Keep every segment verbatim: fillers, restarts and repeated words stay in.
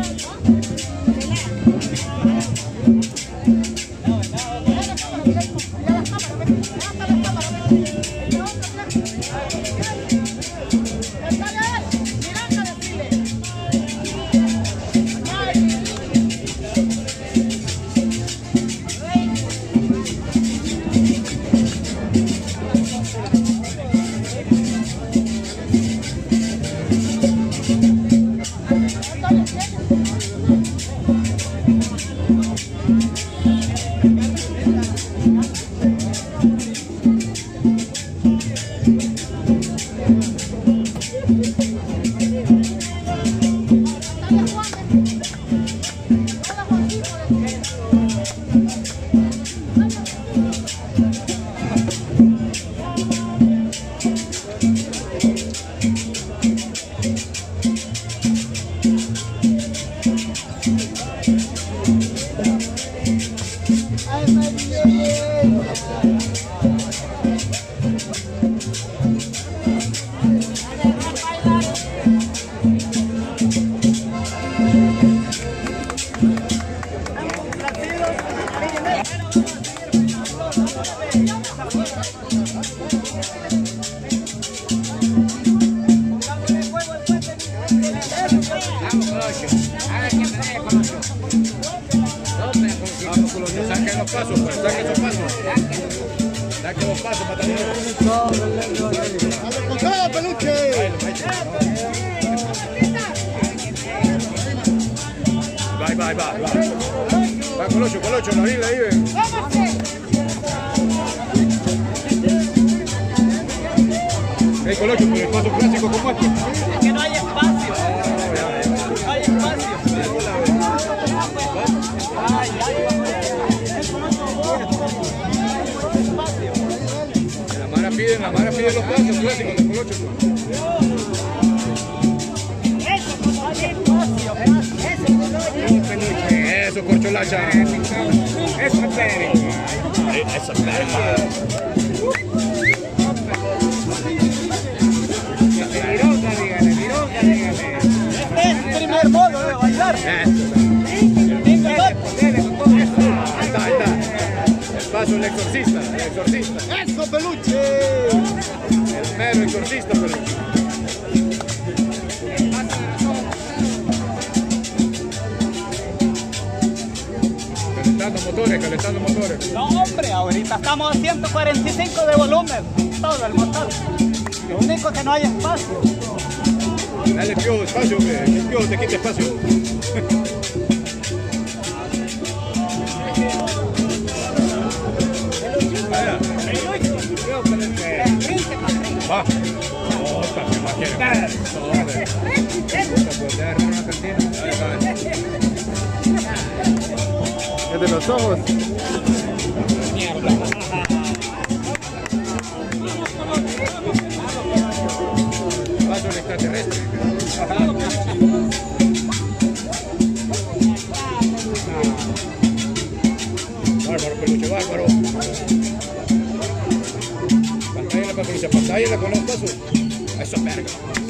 Saquen los pasos, pues, saquen los pasos. Saquen los pasos, patadores. ¡Dale con todo, peluche! Va, va, va, va. Va, Colocho, Colocho, la isla ahí, ven. Hey, Colocho, por el paso clásico, ¿cómo es? Es que no hay espacio. No hay espacio. Ay, ay, la Mara pide, la Mara pide los pasos clásicos de Colocho. Eso, no hay espacio. Eso, corcholacha. Eso es Pérez. Eso es Pérez. Mironga, dígale, mironga, dígale. Este es el primer modo de bailar. Ahí está, ahí está. El paso, el exorcista, el exorcista. ¡Eso, peluche! El mero exorcista, peluche. Calentando motores, calentando motores. No, hombre, ahorita estamos a ciento cuarenta y cinco de volumen. Todo el motor. Lo único que no hay espacio. Dale, piojo, espacio, que el piojo te quita espacio. Va. Otra, que más quiere. Es de los ojos. Paso el extraterrestre. Bárbaro, peluche, bárbaro. Pantalla la peluche, pantalla con los pasos. Eso, verga.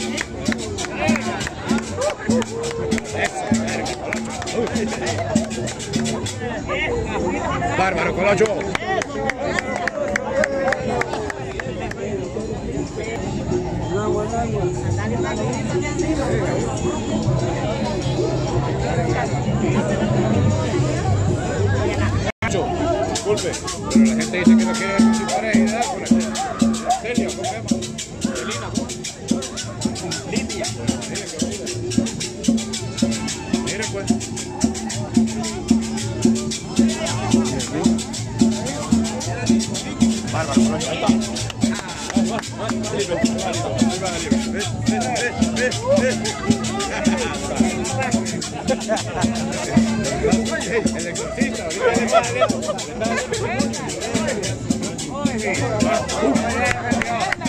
Eso, verga. Bárbaro, Colocho. Disculpe, pero la gente dice que no quiere participar en edad con la Celia, ¿cómo se llama? Celina, ¿cómo? Lidia. Miren pues. Bárbaro, por ahí está. El exorcista, ahorita le está